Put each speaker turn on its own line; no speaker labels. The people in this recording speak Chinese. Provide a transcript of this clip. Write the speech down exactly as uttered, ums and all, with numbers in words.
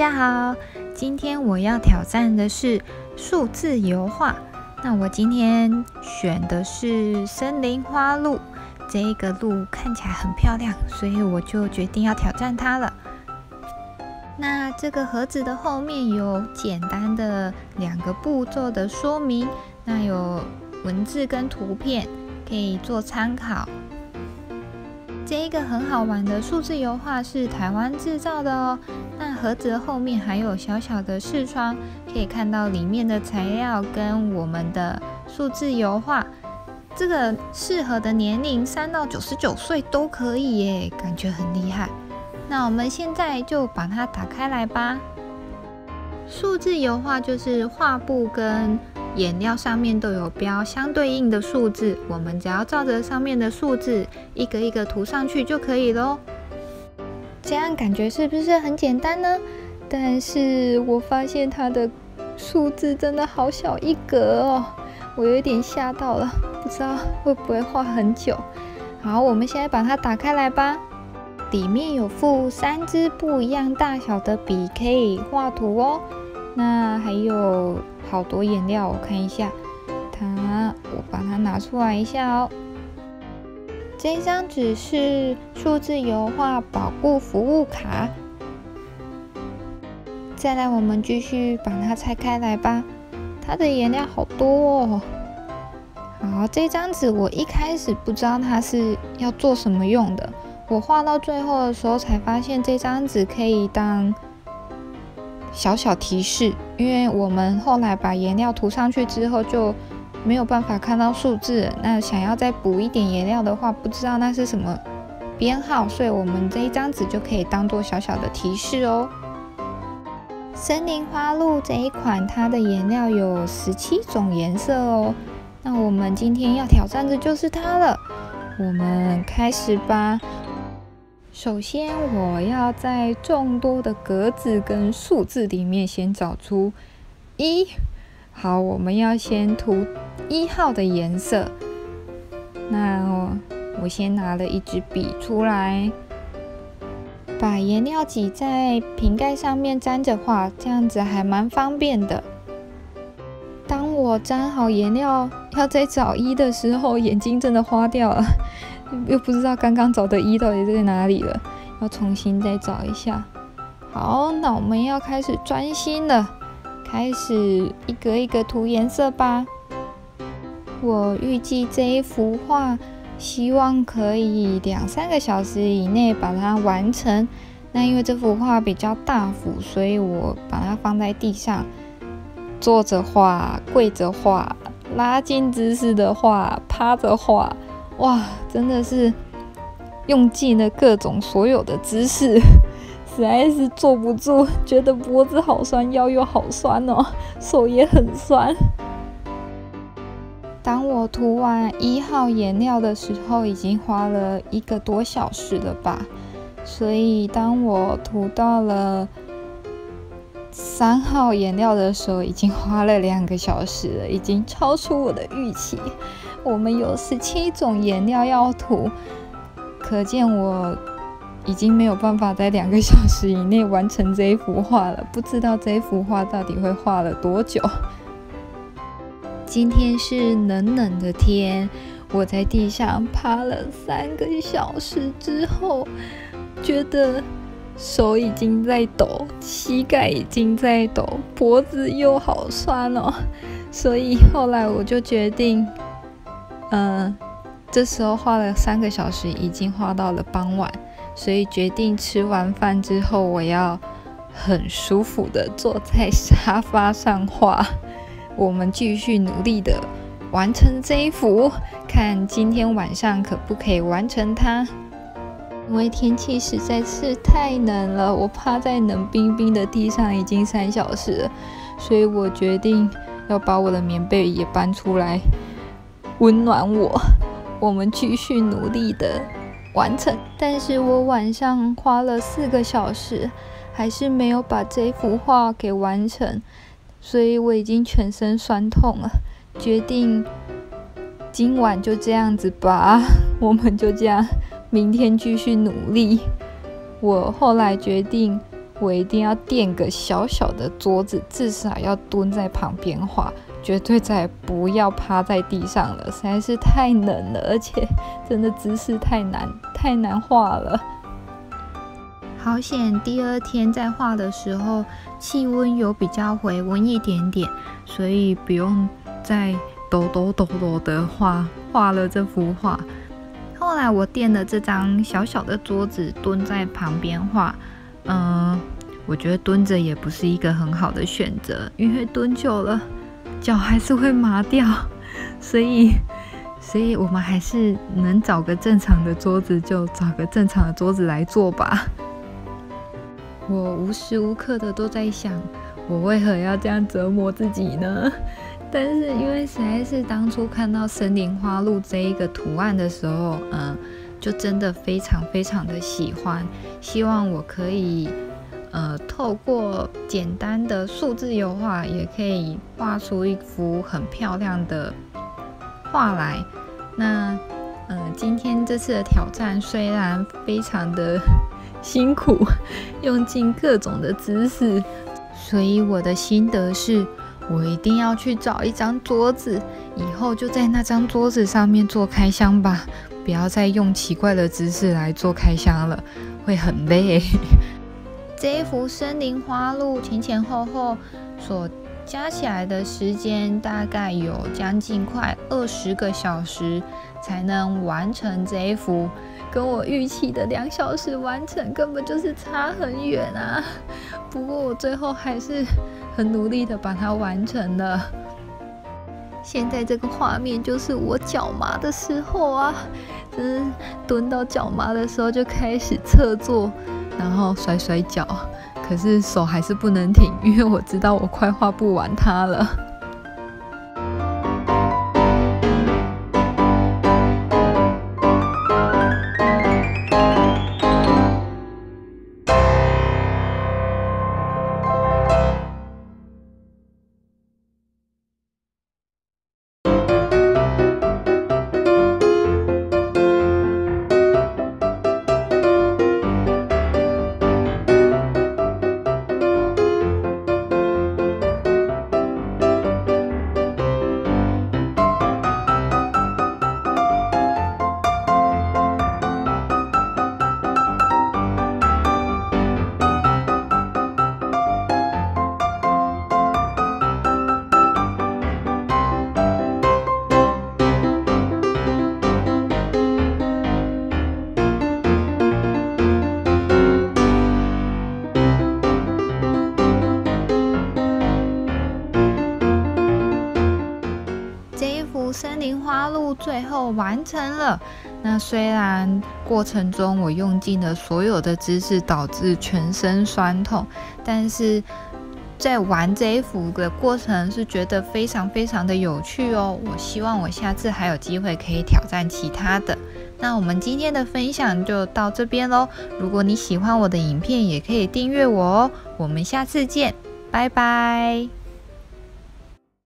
家好，今天我要挑战的是数字油画。那我今天选的是森林花路，这一个路看起来很漂亮，所以我就决定要挑战它了。那这个盒子的后面有简单的两个步骤的说明，那有文字跟图片可以做参考。这一个很好玩的数字油画是台湾制造的哦。那盒子的后面还有小小的视窗，可以看到里面的材料跟我们的数字油画。这个适合的年龄三到九十九岁都可以耶，感觉很厉害。那我们现在就把它打开来吧。数字油画就是画布跟颜料上面都有标相对应的数字，我们只要照着上面的数字一个一个涂上去就可以咯。这样感觉是不是很简单呢？但是我发现它的数字真的好小一格哦，我有点吓到了，不知道会不会画很久。好，我们现在把它打开来吧。里面有附三支不一样大小的笔可以画图哦。那还有好多颜料，我看一下它，我把它拿出来一下哦。这张纸是数字油画保固服务卡。再来，我们继续把它拆开来吧。它的颜料好多哦。好，这张纸我一开始不知道它是要做什么用的，我画到最后的时候才发现这张纸可以当小小提示，因为我们后来把颜料涂上去之后就没有办法看到数字，那想要再补一点颜料的话，不知道那是什么编号，所以我们这一张纸就可以当做小小的提示哦。森林花路这一款，它的颜料有十七种颜色哦。那我们今天要挑战的就是它了，我们开始吧。首先，我要在众多的格子跟数字里面先找出一。好，我们要先涂一号的颜色。那 我, 我先拿了一支笔出来，把颜料挤在瓶盖上面沾着画，这样子还蛮方便的。当我沾好颜料要再找一的时候，眼睛真的花掉了。又不知道刚刚找的一到底在哪里了，要重新再找一下。好，那我们要开始专心了，开始一个一个涂颜色吧。我预计这一幅画希望可以两三个小时以内把它完成。那因为这幅画比较大幅，所以我把它放在地上，坐着画、跪着画、拉筋姿势的画、趴着画。哇，真的是用尽了各种所有的姿势，实在是坐不住，觉得脖子好酸，腰又好酸哦，手也很酸。当我涂完一号颜料的时候，已经花了一个多小时了吧，所以当我涂到了三号颜料的时候，已经花了两个小时了，已经超出我的预期。我们有十七种颜料要涂，可见我已经没有办法在两个小时以内完成这一幅画了。不知道这一幅画到底会画了多久。今天是冷冷的天，我在地上趴了三个小时之后，觉得手已经在抖，膝盖已经在抖，脖子又好酸哦。所以后来我就决定嗯，这时候画了三个小时，已经画到了傍晚，所以决定吃完饭之后，我要很舒服的坐在沙发上画。我们继续努力的完成这一幅，看今天晚上可不可以完成它。因为天气实在是太冷了，我趴在冷冰冰的地上已经三小时了，所以我决定要把我的棉被也搬出来温暖我。我们继续努力的完成，但是我晚上花了四个小时，还是没有把这幅画给完成，所以我已经全身酸痛了，决定今晚就这样子吧，我们就这样明天继续努力。我后来决定我一定要垫个小小的桌子，至少要蹲在旁边画，绝对再也不要趴在地上了，实在是太冷了，而且真的姿势太难太难画了。好险，第二天在画的时候气温有比较回温一点点，所以不用再抖抖抖抖的画画了这幅画。后来我垫了这张小小的桌子，蹲在旁边画。嗯，我觉得蹲着也不是一个很好的选择，因为蹲久了脚还是会麻掉，所以，所以我们还是能找个正常的桌子就找个正常的桌子来坐吧。我无时无刻的都在想，我为何要这样折磨自己呢？但是因为实在是当初看到森林花鹿这一个图案的时候，嗯，就真的非常非常的喜欢，希望我可以呃透过简单的数字油画，也可以画出一幅很漂亮的画来。那呃今天这次的挑战虽然非常的辛苦，用尽各种的姿势，所以我的心得是，我一定要去找一张桌子，以后就在那张桌子上面做开箱吧，不要再用奇怪的姿势来做开箱了，会很累。这一幅森林花鹿前前后后所加起来的时间大概有将近快二十个小时才能完成这一幅，跟我预期的两小时完成根本就是差很远啊！不过我最后还是很努力的把它完成了。现在这个画面就是我脚麻的时候啊，真是蹲到脚麻的时候就开始侧坐，然后甩甩脚，可是手还是不能停，因为我知道我快画不完它了。森林花鹿最后完成了。那虽然过程中我用尽了所有的姿势，导致全身酸痛，但是在玩这一幅的过程是觉得非常非常的有趣哦。我希望我下次还有机会可以挑战其他的。那我们今天的分享就到这边咯。如果你喜欢我的影片，也可以订阅我哦。我们下次见，拜拜。